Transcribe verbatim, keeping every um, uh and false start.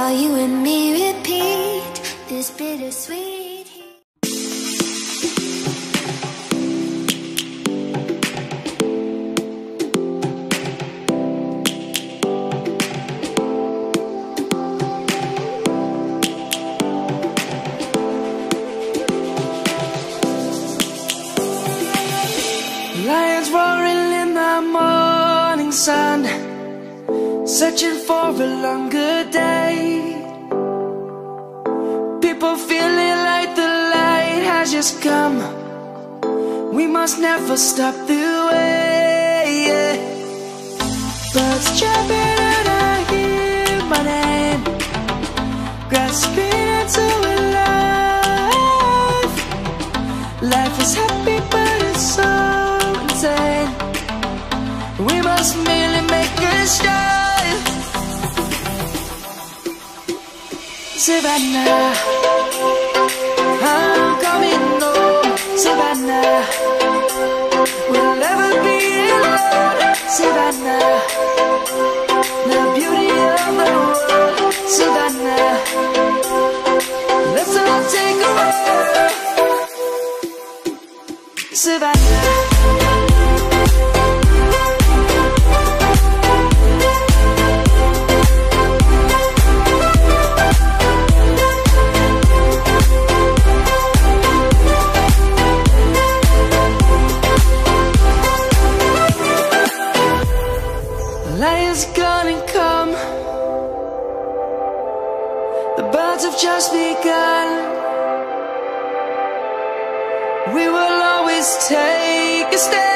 while you and me repeat this bittersweet heat. Lions roaring in the morning sun, searching for a longer day. People feeling like the light has just come. We must never stop the way, yeah. Birds chirping and I hear my name, grasping into a life. Life is happy but it's so insane. We must merely make a start. Savannah, I'm coming home. Savannah, we'll never be alone. Savannah, the beauty of the world. Savannah, let's all take a walk. Savannah. Lion's gonna come. The birds have just begun. We will always take a stand.